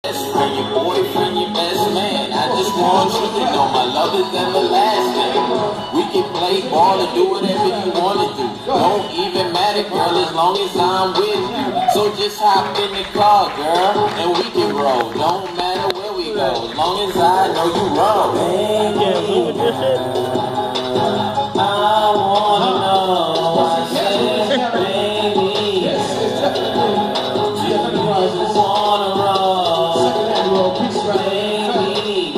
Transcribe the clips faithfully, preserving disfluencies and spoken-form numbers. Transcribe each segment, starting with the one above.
best friend, your boyfriend, your best man. I just want you to know my love is everlasting. We can play ball or do whatever you want to do. Don't even matter, girl, as long as I'm with you. So just hop in the car, girl, and we can roll. Don't matter where we go, as long as I know you roll. Baby, I wanna know. I said, baby, do you wanna roll? Baby,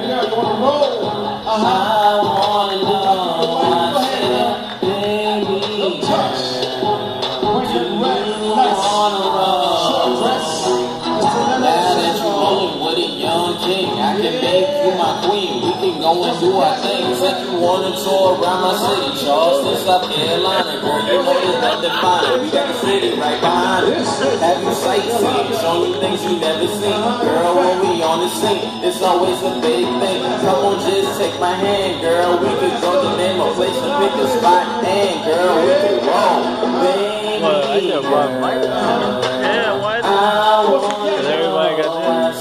I wanna know. I said, baby, do you wanna roll? Now that you're rolling with a young king, I can make you my queen. We can go and do our thing. Take you on a tour around my city, Charleston, South Carolina. Girl, you know there's nothing finer. We got the city right behind us. Have you sightseeing, show you things you never seen. Girl, when we on the scene, it's always a big thing. Come on, just take my hand, girl. We could go to name a place and pick a spot, and girl, we can roll, baby. Well, I got one mic. Yeah, why is it? Everybody got that.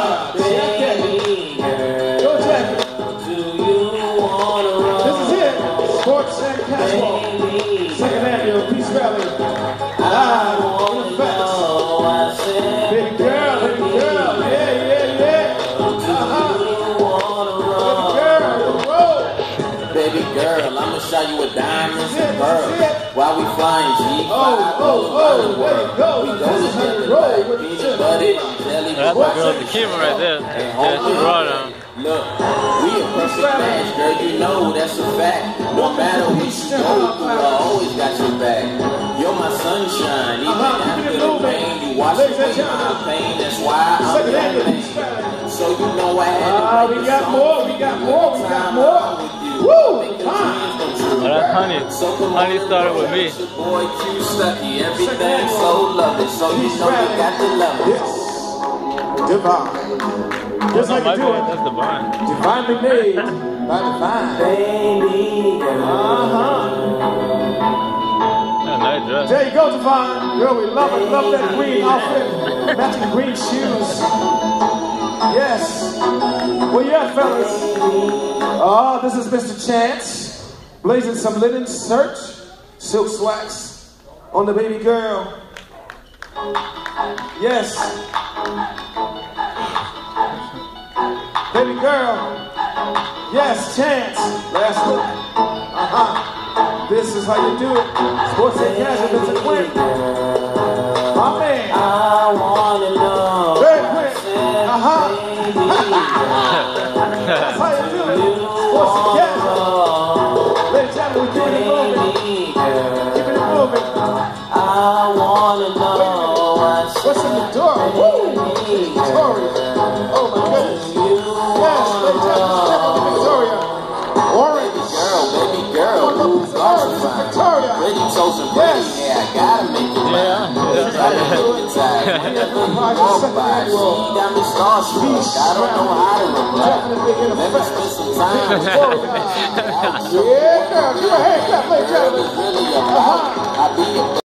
Sports and Casual, second annual Peace Valley. Live in effect. Baby girl, baby girl, yeah, yeah, yeah. Uh-huh. Baby girl, roll. Baby girl, I'ma show you a diamonds and pearls. While we flying G five, oh, oh, around the world. go. We go together like peanut butter, jelly. That's the girl with the camera right there. Yeah, she brought him. Look, we a perfect match, girl, you know that's a fact. No matter what you go through, I always got your back. You're my sunshine, even after the rain. You wash away the pain, that's why I'm your man. So you know I had to uh, we got more, we got more, we got more. Woo! Oh, that's Honey. Honey started with me. Boy, Q Stucky, everything so lovely. So you know you got to love it. Divine. Just like you do it. That's Divine. Divinely made by Divine. Baby. Uh-huh. Nice dress. There you go, Divine. Girl, we love it. Love that green outfit. Matching green shoes. Yes. Where you at, fellas? Oh, this is Mister Chance. Blazing some linen search. Silk slacks on the baby girl. Yes. Baby girl. Yes, Chance. Last look. Uh-huh. This is how you do it. Sports and Casual, Mister Quinn. My man. I wanna know. Very quick. Uh-huh. That's how you do it. Sports and Casual. Ladies and gentlemen, we're keeping it moving. Keeping it moving. I wanna know. What's in the door? Woo! Victoria. Oh my goodness. Yes, ladies and gentlemen, step up to Victoria. Orange. Girl, baby girl, Orange is Victoria. pretty toes and pretty hair, I gotta make it right. They try to hypnotize, whenever you walk by, she got me starstruck. I don't know how to reply. Let me spend some time with her. Yeah, girl, give her a hand clap, ladies and Girl gentlemen. is really about it. I be a